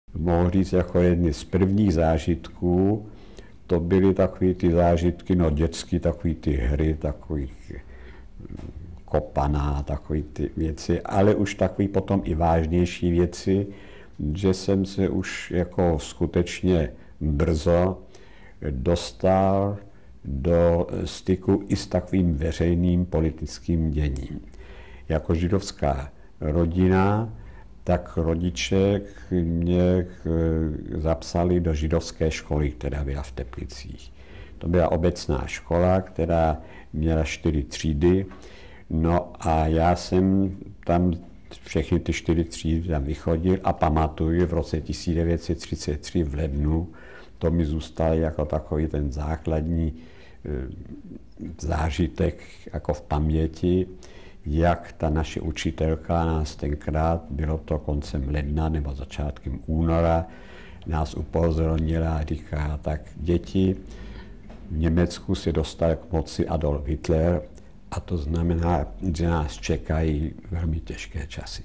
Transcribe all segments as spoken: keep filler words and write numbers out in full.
Mohu říct jako jedny z prvních zážitků, to byly takové ty zážitky, no dětský, takové ty hry, takový kopaná, takové ty věci, ale už takové potom i vážnější věci, že jsem se už jako skutečně brzo dostal do styku i s takovým veřejným politickým děním. Jako židovská rodina, tak rodiče mě zapsali do židovské školy, která byla v Teplicích. To byla obecná škola, která měla čtyři třídy, no a já jsem tam všechny ty čtyři třídy tam vychodil a pamatuju v roce tisíc devět set třicet tři v lednu, to mi zůstalo jako takový ten základní zážitek jako v paměti, jak ta naše učitelka nás tenkrát, bylo to koncem ledna nebo začátkem února, nás upozornila a říká, tak děti, v Německu se dostal k moci Adolf Hitler a to znamená, že nás čekají velmi těžké časy.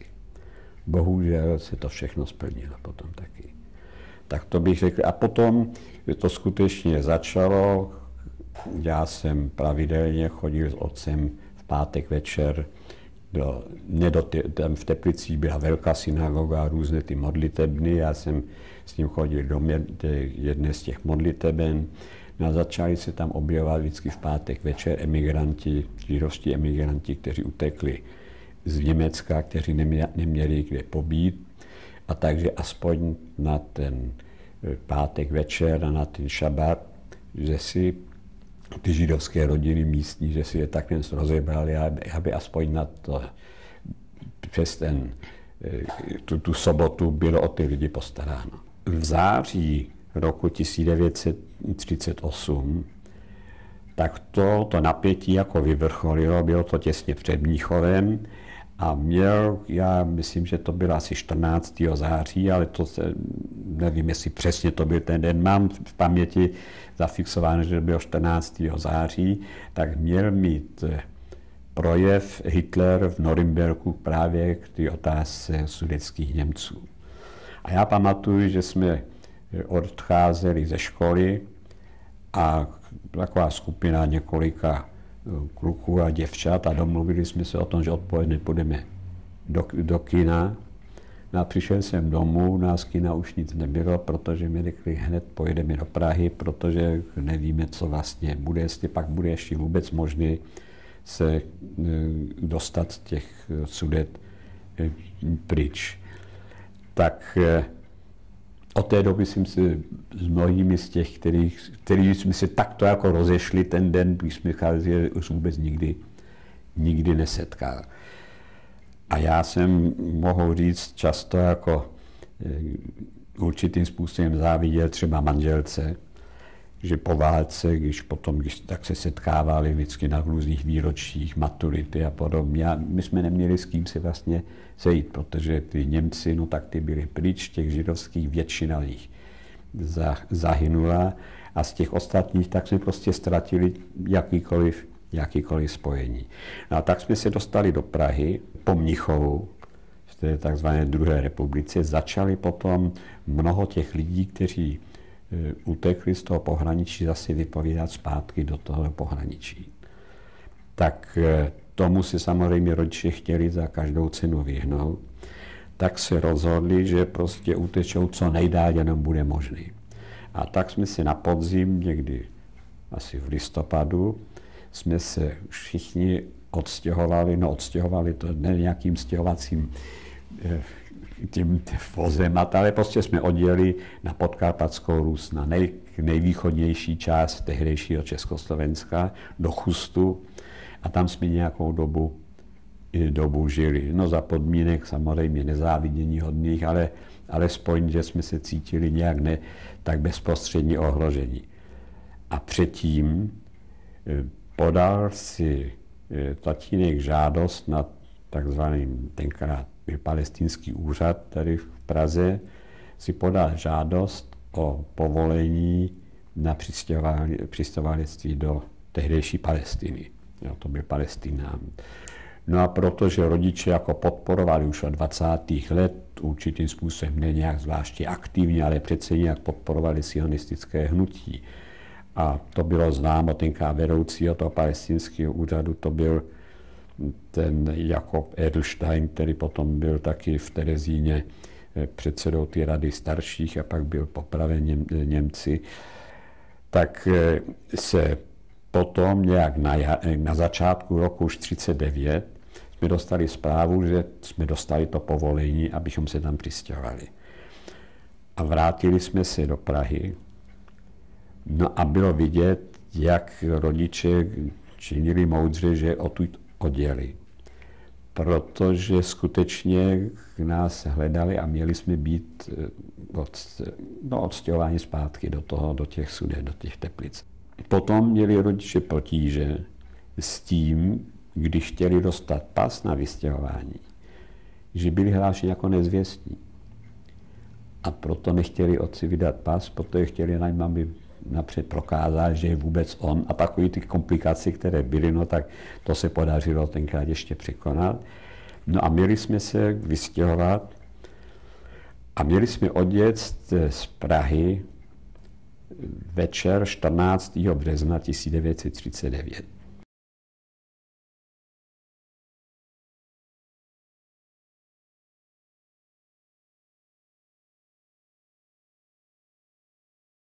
Bohužel se to všechno splnilo potom taky. Tak to bych řekl. A potom to skutečně začalo. Já jsem pravidelně chodil s otcem v pátek večer, do, ne do ty, tam v Teplicích byla velká synagoga, různé ty modlitebny, já jsem s ním chodil do jedné z těch modliteben. No a začali se tam objevovat vždycky v pátek večer emigranti, židovští emigranti, kteří utekli z Německa, kteří neměli, neměli kde pobít. A takže aspoň na ten pátek večer a na ten šabat, že si ty židovské rodiny místní, že si je takhle rozebrali, aby, aby aspoň na to, přes ten, tu, tu sobotu bylo o ty lidi postaráno. V září roku tisíc devět set třicet osm tak to, to napětí jako vyvrcholilo, bylo to těsně před Mnichovem a měl, já myslím, že to bylo asi čtrnáctého září, ale to se, nevím, jestli přesně to byl ten den, mám v paměti zafixováno, že to bylo čtrnáctého září, tak měl mít projev Hitler v Norimberku právě k té otázce sudetských Němců. A já pamatuju, že jsme odcházeli ze školy a taková skupina několika kluků a děvčat a domluvili jsme se o tom, že odpoledne půjdeme do, do kina. No a přišel jsem domů, na z kina už nic nebylo, protože mi řekli, hned pojedeme do Prahy, protože nevíme, co vlastně bude, jestli pak bude ještě vůbec možné se dostat z těch Sudet pryč. Tak od té doby jsem se s mnohými z těch, kterých, kterých jsme se takto jako rozešli ten den, když jsme cházeli, už vůbec nikdy, nikdy nesetkal. A já jsem, mohu říct, často jako určitým způsobem záviděl třeba manželce, že po válce, když potom když tak se setkávali vždycky na různých výročích, maturity a podobně. A my jsme neměli s kým se vlastně sejít, protože ty Němci, no tak ty byli pryč, těch židovských většina jich zahynula a z těch ostatních tak jsme prostě ztratili jakýkoliv, jakýkoliv spojení. No a tak jsme se dostali do Prahy po Mnichovu, v té takzvané druhé republice, začali potom mnoho těch lidí, kteří utekli z toho pohraničí, zase vypovídat zpátky do toho pohraničí. Tak tomu si samozřejmě rodiče chtěli za každou cenu vyhnout, tak se rozhodli, že prostě utečou co nejdál, jenom bude možný. A tak jsme se na podzim, někdy asi v listopadu, jsme se všichni odstěhovali, no odstěhovali to ne nějakým stěhovacím tím vozem, ale prostě jsme odjeli na Podkarpatskou Rus, na nej, nejvýchodnější část tehdejšího Československa, do Chustu a tam jsme nějakou dobu, dobu žili. No za podmínek samozřejmě nezávidění hodných, ale alespoň, že jsme se cítili nějak ne tak bezprostředně ohrožení. A předtím podal si tatínek žádost na takzvaným tenkrát palestinský úřad tady v Praze, si podal žádost o povolení na přistěhovalectví do tehdejší Palestiny. Jo, to byl Palestina. No a protože rodiče jako podporovali už od dvacátých let, určitým způsobem ne nějak zvláště aktivně, ale přece nějak podporovali sionistické hnutí. A to bylo známo, tenkrát vedoucího toho palestinského úřadu, to byl ten Jakob Edelstein, který potom byl taky v Terezíně předsedou té rady starších a pak byl popraven Něm, Němci, tak se potom nějak na, na začátku roku už třicet devět jsme dostali zprávu, že jsme dostali to povolení, abychom se tam přistěhovali. A vrátili jsme se do Prahy. No a bylo vidět, jak rodiče činili moudře, že odtud odjeli. Protože skutečně nás hledali a měli jsme být od, no, odstěhováni zpátky do toho, do těch Sudet, do těch Teplic. Potom měli rodiče potíže s tím, když chtěli dostat pas na vystěhování, že byli hlášeni jako nezvěstní. A proto nechtěli otci vydat pas, protože chtěli na něm, aby napřed prokázat, že je vůbec on. A takové ty komplikace, které byly, no tak to se podařilo tenkrát ještě překonat. No a měli jsme se vystěhovat a měli jsme odjet z Prahy večer čtrnáctého března tisíc devět set třicet devět.